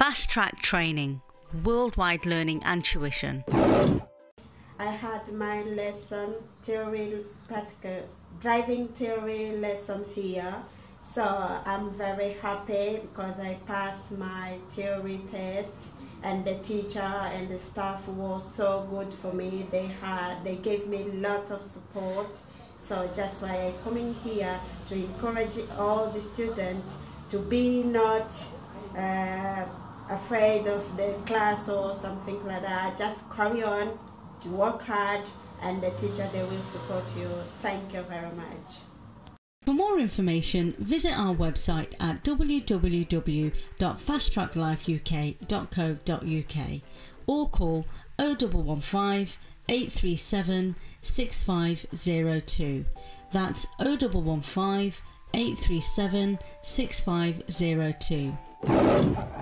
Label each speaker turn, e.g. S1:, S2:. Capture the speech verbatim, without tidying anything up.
S1: Fast Track Training, worldwide learning and tuition.
S2: I had my lesson, theory, practical, driving theory lessons here. So I'm very happy because I passed my theory test, and the teacher and the staff was so good for me. They had, they gave me a lot of support. So just why I'm coming here to encourage all the students to be not uh, afraid of the class or something like that. Just carry on, to work hard, and the teacher, they will support you. Thank you very much.
S1: For more information, visit our website at w w w dot fast track life u k dot co dot u k or call oh one one five, eight three seven, six five zero two. That's oh one one five, eight three seven, six five zero two.